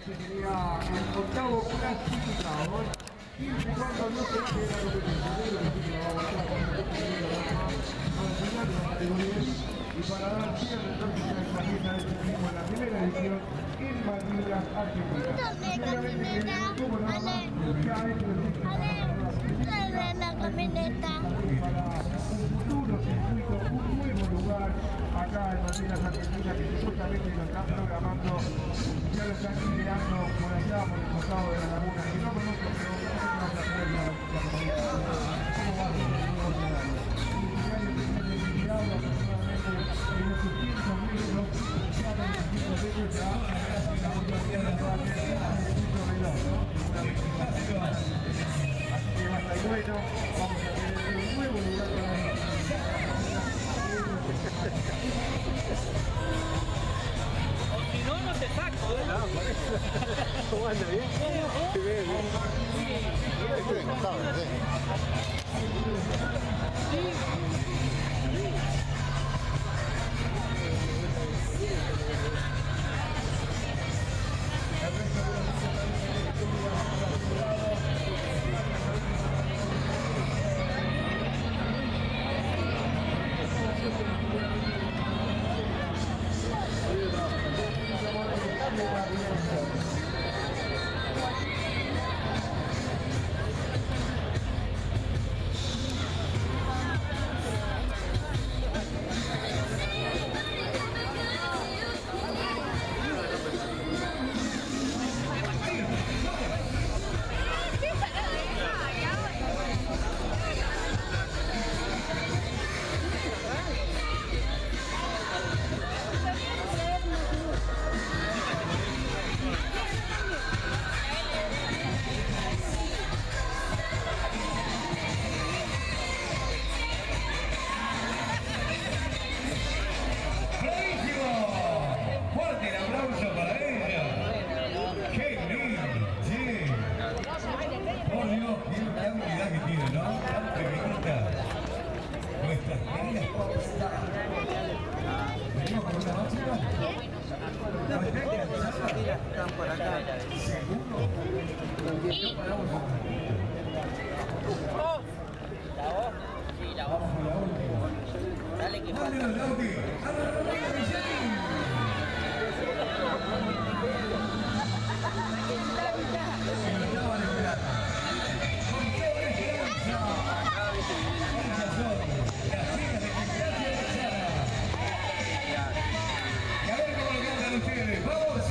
que sería el octavo clasificado, siempre y cuando no se quede la competición, así que vamos a estar al final de la categoría. Y para dar cierre entonces a esta fiesta de ciclismo en la primera edición en Malvinas, Argentina. Como nada más, ya es la camioneta. para un futuro circuito, un nuevo lugar acá en Malvinas, Argentina, que supuestamente lo están programando, ya lo están ideando por allá, por el costado de la laguna, que no conozco, pero no vamos a tener la comunidad, cómo va a ser el nuevo escenario. En los 600 metros, ya con los 500 metros ya llegamos a tierra de base del circuito reloj, ¿no? Así que va a estar bueno, vamos a tener un nuevo lugar para o si no, no te saco, ¿eh? No, por eso. ¿Cómo anda? ¿Bien? Sí, bien, bien. Estoy encantado, están por acá. ¿Seguro? Y... ¿La O? Sí, la O. Vamos con la última. Dale que falta. ¡Vámonos, Lauti! Y a ver cómo lo cantan ustedes. ¡Vamos!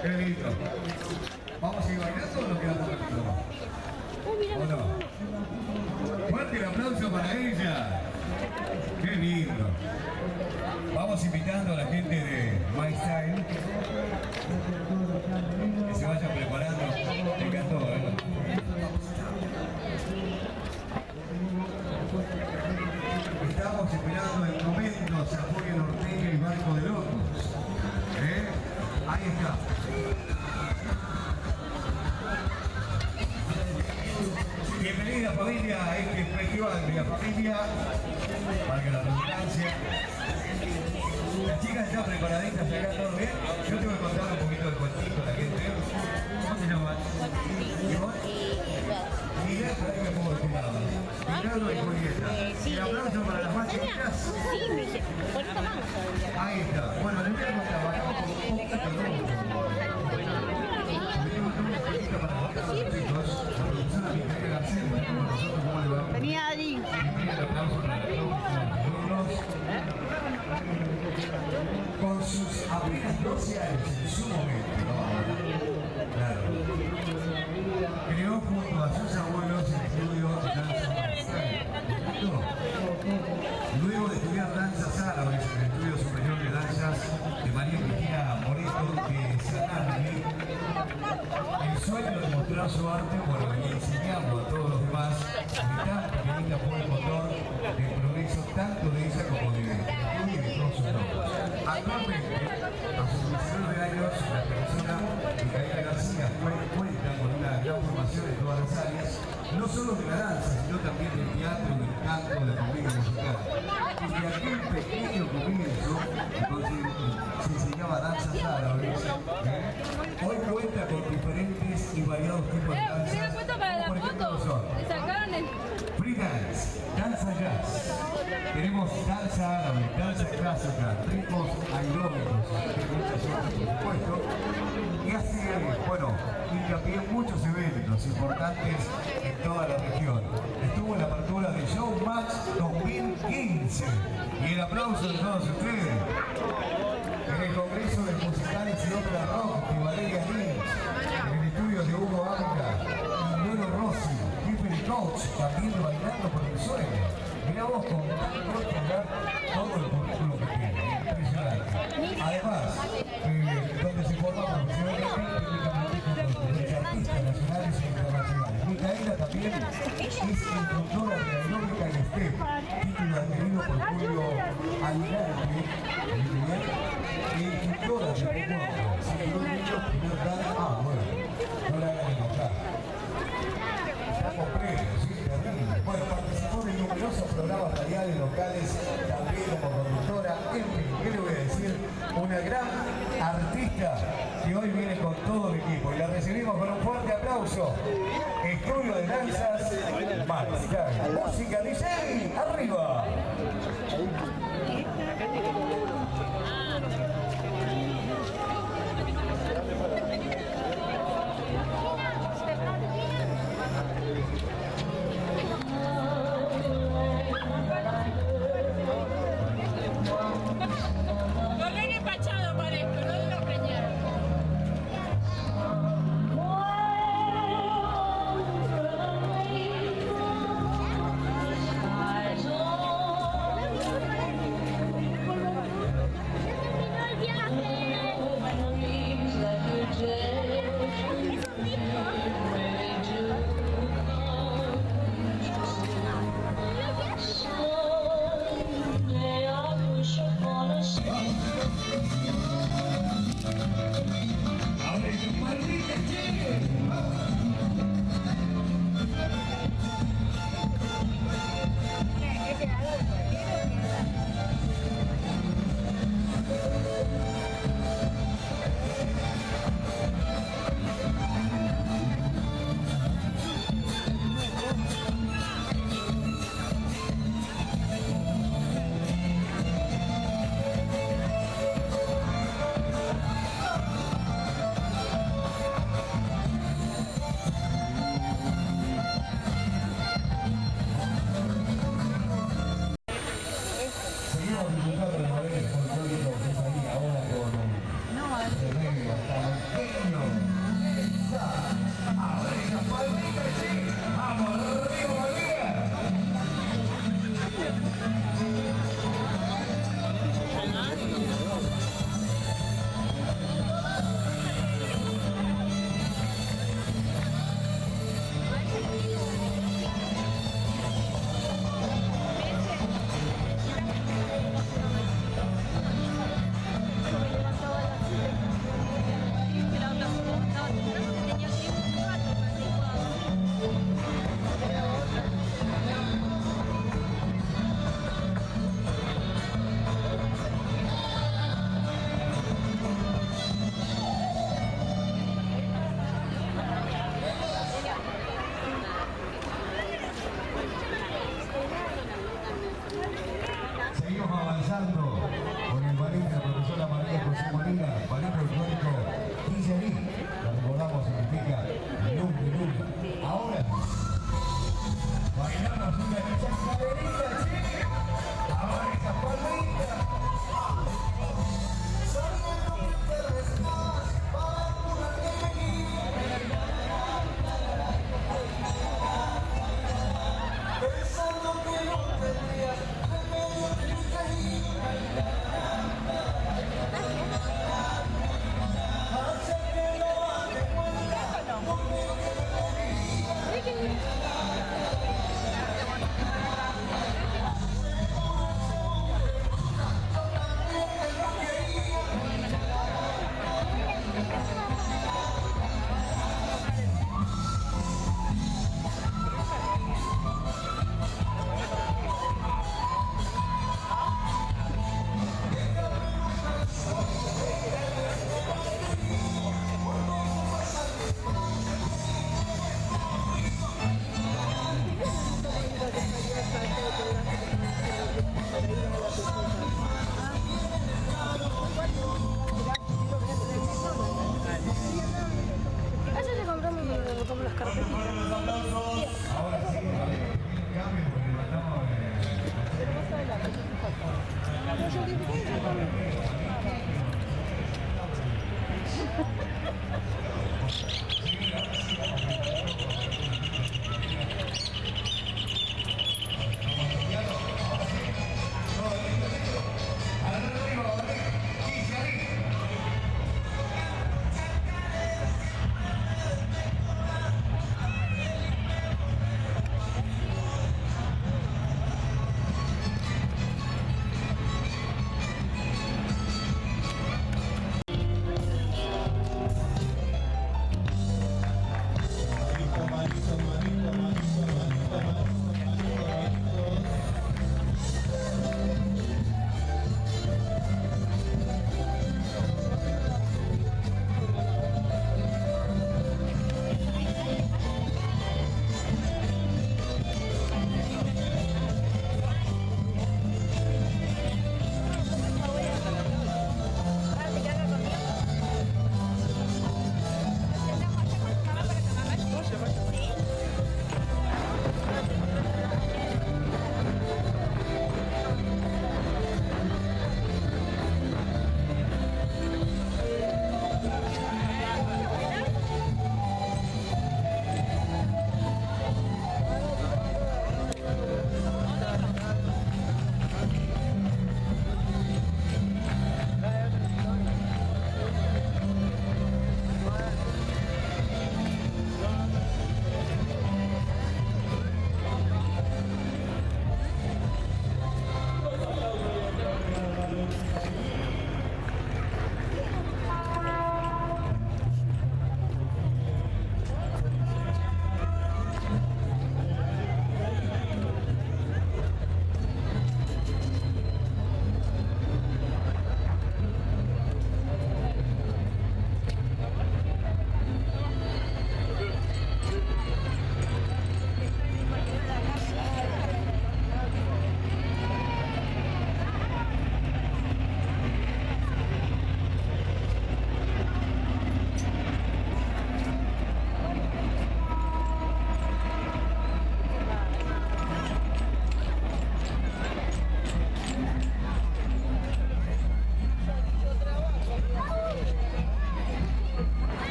Qué lindo. ¿Vamos a ir bailando o nos quedamos aquí? ¿O no? Fuerte el aplauso para ella. Qué lindo. Vamos invitando a la gente de My Style que se vayan preparando. Me encantó, ¿eh? Estamos esperando el momento San Jorge Norteño y Barco de Locos. Ahí está. Bienvenida familia a este festival de la familia, para que la redundancia. Las chicas están preparaditas acá, ¿todo bien? Yo te voy a contar un poquito del cuentito a la gente. ¿Cómo se llama? Miguel, para que me pongo de tu lado. Ricardo y Julieta. El aplauso para las más chicas. Sí, me dije, por eso vamos todavía. Ahí está. Bueno, les voy a contar, bajamos con un poquito de Venía Adri. Con sus apenas 12 años en su momento, claro, creó junto a sus abuelos el estudio de danza. Luego de estudiar danzas árabes en el Estudio Superior de Danzas de María Cristina Moreto de Sanarme, el sueño de mostrar su arte, bueno, y enseñando a todos los demás, de tan pequeñita fue el motor del progreso tanto de ella como de todos sus logros. Actualmente, a sus 19 años, la profesora Micaela García cuenta con una gran formación en todas las áreas, no solo de la danza, sino también del teatro, del canto, de la comedia musical. Y de aquel pequeño comienzo, donde se enseñaba danzas árabes, hoy cuenta con diferentes y variados tipos de danzas. Mira, cuento para la foto. Le sacaron el... Free dance, danza jazz. Tenemos danza árabe, danza clásica, ritmos aeróbicos, por supuesto. Y hace, bueno, hincapié en muchos eventos importantes en toda la región. Estuvo en la apertura de Showmatch 2015. Y el aplauso de todos ustedes. En el Congreso de Musicales y Ópera Rock de Valeria Lynch. En el estudio de Hugo Ávila y Nero Rossi. Tiffany Coach, también bailando por el sueño. Mirá vos con tanto tocar todo el currículo que tiene. Impresionante. Además, donde se forma profesionalmente técnicamente con artistas nacionales e internacionales. Micaela también es instructora de aeróbica y step, título adquirido por Julio Almirante, y instructora de taekwondo. Cinturón negro, primer dan. Bueno, no la hagan enojar. Estamos previos, ¿sí? Terrible. Bueno, participó de numerosos programas radiales locales, también como conductora. En fin, ¿qué le voy a decir? Una gran artista que hoy viene con todo el equipo. Y la recibimos con un fuerte aplauso. Estudio de danzas, Marcial. Música DJ, arriba. Lo ven empachado parezco, no de los preñados.